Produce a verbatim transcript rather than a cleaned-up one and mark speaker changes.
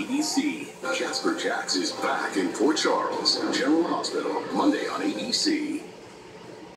Speaker 1: B C. Jasper Jacks is back in Port Charles General Hospital, Monday on